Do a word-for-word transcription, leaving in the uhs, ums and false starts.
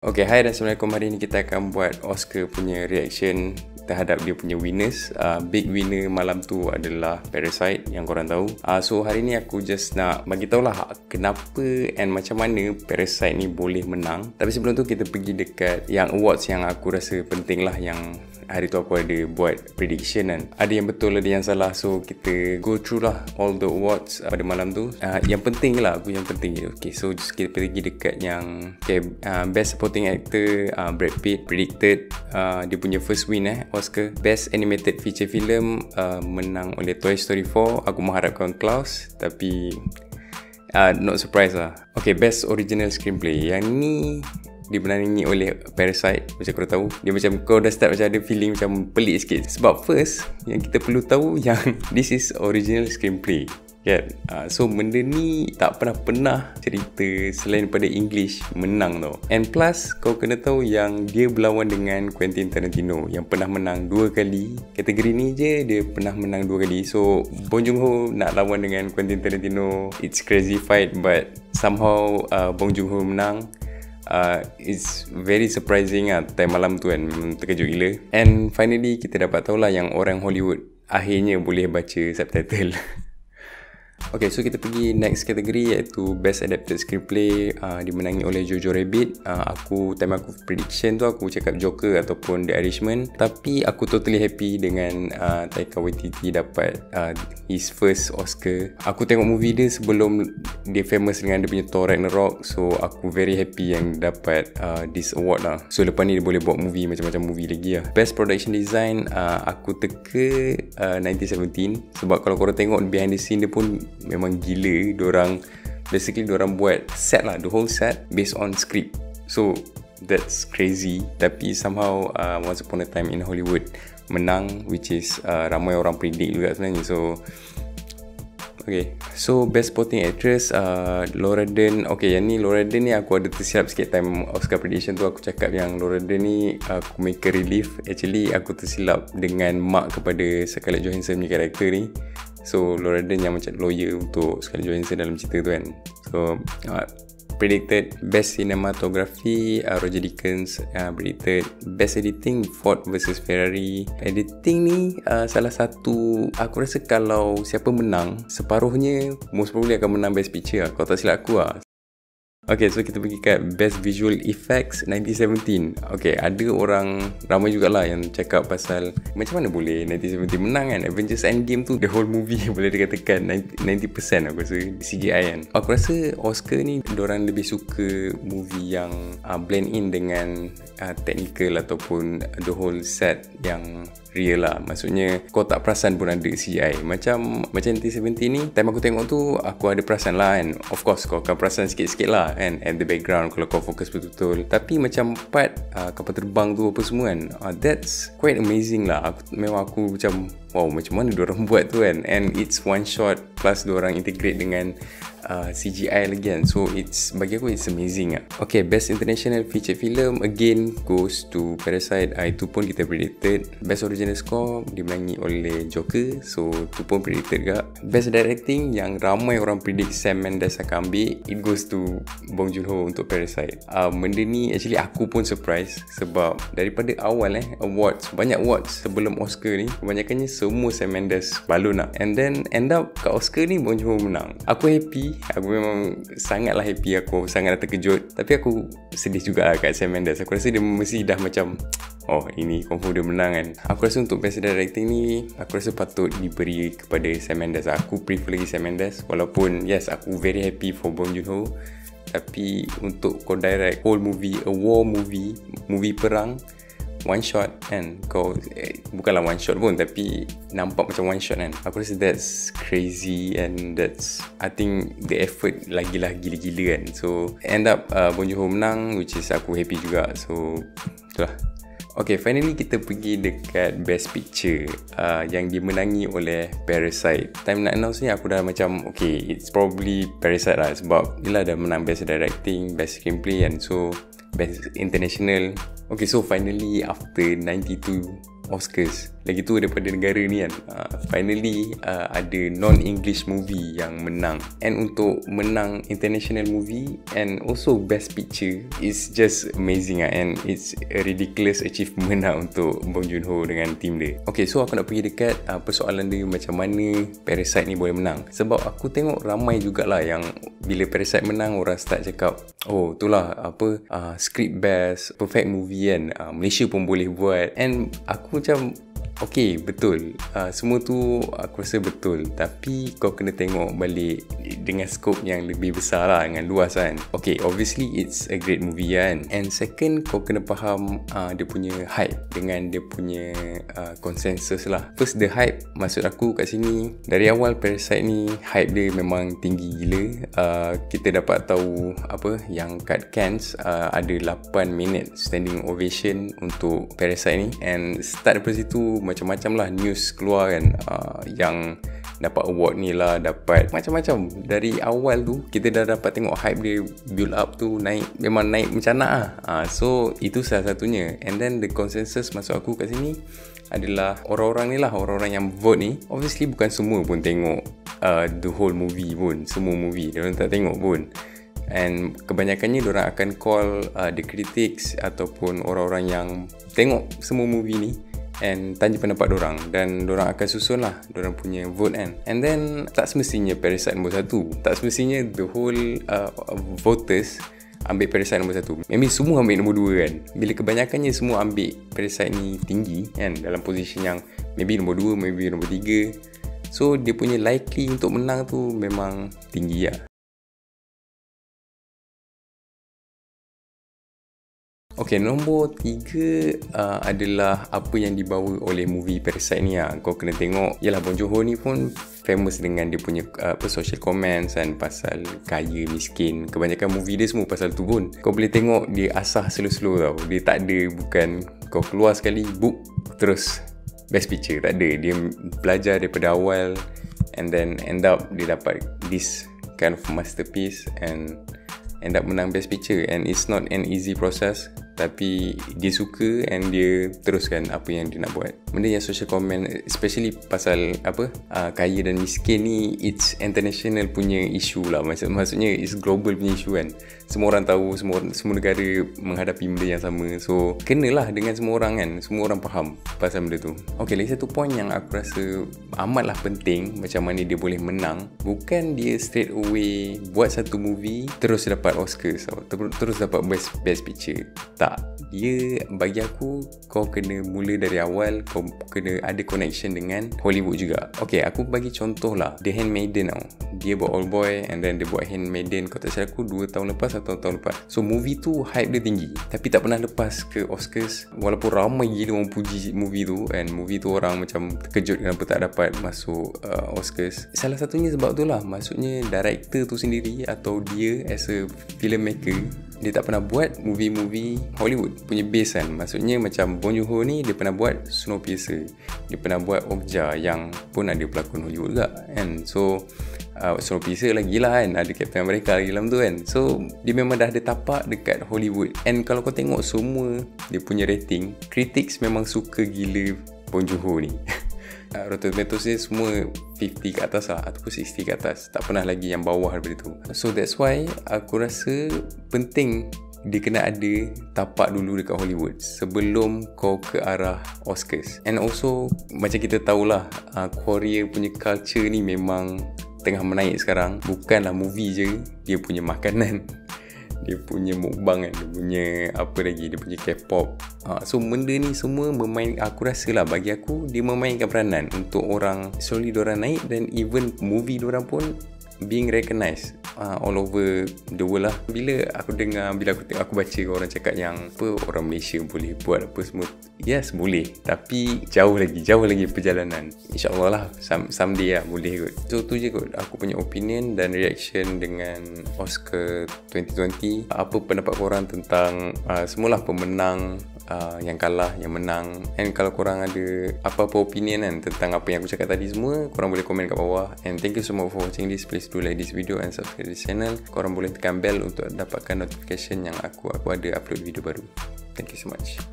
Okay, hai dan Assalamualaikum. Hari ni kita akan buat Oscar punya reaction terhadap dia punya winners. uh, Big winner malam tu adalah Parasite yang korang tahu. uh, So hari ni aku just nak bagi tahulah kenapa and macam mana Parasite ni boleh menang. Tapi sebelum tu kita pergi dekat yang awards yang aku rasa penting lah, yang hari tu aku ada buat prediction kan. Ada yang betul, ada yang salah. So kita go through lah all the awards pada malam tu. uh, Yang penting lah, aku yang penting. Okay, so just kita pergi dekat yang okay, uh, Best Supporting Actor, uh, Brad Pitt predicted uh, dia punya first win eh Oscar. Best Animated Feature Film uh, menang oleh Toy Story four. Aku mengharapkan Klaus, tapi uh, not surprise lah. Okay, Best Original Screenplay, yang ni dimenangi oleh Parasite. Macam korang tahu, dia macam kau dah start macam ada feeling macam pelik sikit. Sebab first yang kita perlu tahu yang this is original screenplay kan. uh, So benda ni tak pernah-pernah cerita selain pada English menang tau. And plus kau kena tahu yang dia berlawan dengan Quentin Tarantino yang pernah menang dua kali. Kategori ni je dia pernah menang dua kali. So Bong Joon-ho nak lawan dengan Quentin Tarantino, it's crazy fight, but somehow uh, Bong Joon-ho menang. Uh, it's very surprising lah time malam tu kan. Terkejut gila. And finally kita dapat tahulah yang orang Hollywood akhirnya boleh baca subtitle. Okay, so kita pergi next kategori iaitu Best Adapted Screenplay. uh, dimenangi oleh Jojo Rabbit. uh, Aku, time aku prediction tu aku cakap Joker ataupun The Irishman. Tapi aku totally happy dengan uh, Taika Waititi dapat uh, his first Oscar. Aku tengok movie dia sebelum dia famous dengan dia punya Thor Ragnarok. So aku very happy yang dapat uh, this award lah. So lepas ni dia boleh buat movie macam-macam movie lagi lah. Best Production Design, uh, aku teka uh, nineteen seventeen. Sebab kalau korang tengok behind the scene dia pun memang gila. Diorang basically diorang buat set lah, the whole set based on script. So that's crazy. Tapi somehow uh, Once Upon a Time in Hollywood menang, which is uh, ramai orang predict juga sebenarnya. So okay, so Best Supporting Actress, uh, Laura Dern. Okay, yang ni Laura Dern ni aku ada tersilap sikit time Oscar prediction tu. Aku cakap yang Laura Dern ni uh, Comic Relief. Actually aku tersilap dengan mak kepada Scarlett Johansson punya karakter ni. So Laura Dern yang macam lawyer untuk Scarlett Johansson dalam cerita tu kan. So uh, predicted Best Cinematography, uh, Roger Deakins uh, predicted Best Editing, Ford versus Ferrari. Editing ni uh, salah satu, aku rasa kalau siapa menang separuhnya most probably akan menang Best Picture lah, kalau tak silap aku lah. Okay, so kita pergi kat Best Visual Effects nineteen seventeen. Okay, ada orang ramai jugalah yang cakap pasal macam mana boleh nineteen seventeen menang kan. Avengers Endgame tu the whole movie boleh dikatakan ninety percent aku rasa C G I kan. Aku rasa Oscar ni diorang lebih suka movie yang uh, blend in dengan uh, technical ataupun the whole set yang real lah. Maksudnya kau tak perasan pun ada C G I. Macam macam nineteen seventeen ni, time aku tengok tu aku ada perasan lah kan. Of course kau akan perasan sikit-sikit lah kan, and the background kalau kau fokus betul-betul. Tapi macam part uh, kapal terbang tu apa semua kan, uh, that's quite amazing lah. Aku, memang aku macam wow, macam mana diorang buat tu kan. And it's one shot plus diorang integrate dengan uh, C G I lagi kan. So it's, bagi aku it's amazing lah. Okay, Best International Feature Film again goes to Parasite. uh, Itu pun kita predicted. Best Original Score dimenangi oleh Joker. So itu pun predicted juga. Best Directing yang ramai orang predict Sam Mendes akan ambil, it goes to Bong Joon-ho untuk Parasite. uh, Benda ni actually aku pun surprise. Sebab daripada awal eh awards, banyak awards sebelum Oscar ni kebanyakannya semua Sam Mendes balon lah. And then end up kat Oscar ni Bong Joon-ho menang. Aku happy. Aku memang sangatlah happy. Aku sangatlah terkejut. Tapi aku sedih juga lah kat Sam Mendes. Aku rasa dia mesti dah macam oh ini confirm dia menang kan. Aku rasa untuk Best Directing ni aku rasa patut diberi kepada Sam Mendes. Aku prefer lagi Sam Mendes. Walaupun yes, aku very happy for Bong Joon-ho, tapi untuk kau direct whole movie, a war movie, movie perang, one shot kan, kau eh, bukanlah one shot pun tapi nampak macam one shot kan. Aku rasa that's crazy, and that's, I think the effort lagilah gila-gila kan. So end up uh, Bong Joon-ho menang, which is aku happy juga. So itulah. Okay, finally kita pergi dekat Best Picture uh, yang dimenangi oleh Parasite. Time nak announce ni aku dah macam okay, it's probably Parasite lah. Sebab yelah dah menang Best Directing, Best Screenplay kan. So Best International. Okay, so finally after ninety-two Oscars lagi tu daripada negara ni kan. uh, Finally uh, ada non-English movie yang menang. And untuk menang international movie and also best picture is just amazing lah. And it's a ridiculous achievement lah untuk Bong Joon-ho dengan team dia. Okay, so aku nak pergi dekat uh, persoalan dia macam mana Parasite ni boleh menang. Sebab aku tengok ramai jugalah yang bila Parasite menang, orang start cakap, oh itulah apa uh, script best, perfect movie kan, uh, Malaysia pun boleh buat. And aku macam okay, betul, uh, semua tu aku rasa betul, tapi kau kena tengok balik dengan skop yang lebih besar lah, dengan luas kan. Okay, obviously it's a great movie kan. And second, kau kena faham uh, dia punya hype dengan dia punya uh, consensus lah. First, the hype, maksud aku kat sini, dari awal Parasite ni hype dia memang tinggi gila. uh, Kita dapat tahu apa yang kat Cannes uh, ada lapan minit standing ovation untuk Parasite ni. And start daripada situ macam-macam lah news keluar kan, uh, yang dapat award ni lah, dapat macam-macam. Dari awal tu kita dah dapat tengok hype dia build up tu naik, memang naik macam nak lah. uh, So itu salah satunya. And then the consensus masuk aku kat sini adalah orang-orang ni lah, orang-orang yang vote ni. Obviously bukan semua pun tengok uh, the whole movie pun, semua movie diorang tak tengok pun. And kebanyakannya diorang akan call uh, the critics ataupun orang-orang yang tengok semua movie ni and tanya pendapat dorang, dan dorang akan susun lah dorang punya vote kan. And then tak semestinya Parasite nombor satu, tak semestinya the whole uh, voters ambil Parasite nombor satu. Maybe semua ambil nombor dua kan. Bila kebanyakannya semua ambil Parasite ni tinggi kan, dalam position yang maybe nombor dua, maybe nombor tiga, so dia punya likely untuk menang tu memang tinggi lah. Okay, nombor tiga uh, adalah apa yang dibawa oleh movie Parasite ni lah. Kau kena tengok, yalah Bong Joon-ho ni pun famous dengan dia punya uh, apa social comments kan, pasal kaya miskin. Kebanyakan movie dia semua pasal tu pun. Kau boleh tengok dia asah slow-slow tau. Dia tak ada, bukan kau keluar sekali book terus best picture, tak ada. Dia belajar daripada awal and then end up dia dapat this kind of masterpiece and end up menang best picture. And it's not an easy process, tapi dia suka and dia teruskan apa yang dia nak buat. Benda yang social comment, especially pasal apa uh, kaya dan miskin ni, it's international punya issue lah. Maksud, maksudnya it's global punya issue kan. Semua orang tahu, semua semua negara menghadapi benda yang sama. So kenalah dengan semua orang kan, semua orang faham pasal benda tu. Okay, lagi satu point yang aku rasa amatlah penting macam mana dia boleh menang. Bukan dia straight away buat satu movie terus dapat Oscar, so, ter- terus dapat best best picture. Tak, dia bagi aku kau kena mula dari awal, kau kena ada connection dengan Hollywood juga. Okay, aku bagi contoh lah, The Handmaiden tau. Dia buat Old Boy and then dia buat Handmaiden, kau tak silap aku dua tahun lepas atau tahun lepas. So movie tu hype dia tinggi, tapi tak pernah lepas ke Oscars. Walaupun ramai gila orang puji movie tu, and movie tu orang macam terkejut kenapa tak dapat masuk uh, Oscars. Salah satunya sebab tu lah, maksudnya director tu sendiri atau dia as a filmmaker, dia tak pernah buat movie-movie Hollywood punya base kan. Maksudnya macam Bong Joon-ho ni, dia pernah buat Snowpiercer, dia pernah buat Okja yang pun ada pelakon Hollywood juga kan. So uh, Snowpiercer lagi lah kan, ada Captain America lagi dalam tu kan. So dia memang dah ada tapak dekat Hollywood. And kalau kau tengok semua dia punya rating, critics memang suka gila Bong Joon-ho ni. Uh, Rotten Tomatoes ni semua lima puluh ke atas lah, ataupun enam puluh ke atas, tak pernah lagi yang bawah daripada tu. So that's why aku rasa penting dia kena ada tapak dulu dekat Hollywood sebelum kau ke arah Oscars. And also macam kita tahulah, uh, Korea punya culture ni memang tengah menaik sekarang. Bukanlah movie je, dia punya makanan, dia punya mukbang kan, dia punya apa lagi, dia punya K-pop. ha, So benda ni semua memain, aku rasa lah, bagi aku dia memainkan peranan untuk orang slowly diorang naik, dan even movie diorang pun being recognised uh, all over the world lah. Bila aku dengar, bila aku tengok, aku baca orang cakap yang apa, orang Malaysia boleh buat apa semua. Yes, boleh, tapi jauh lagi, jauh lagi perjalanan. InsyaAllah lah someday lah boleh kot. So tu je kot aku punya opinion dan reaction dengan Oscar twenty twenty. Apa pendapat korang tentang uh, semualah pemenang, Uh, yang kalah, yang menang. And kalau korang ada apa-apa opinion kan tentang apa yang aku cakap tadi semua, korang boleh komen kat bawah. And thank you so much for watching this. Please do like this video and subscribe this channel. Korang boleh tekan bell untuk dapatkan notification yang aku aku ada upload video baru. Thank you so much.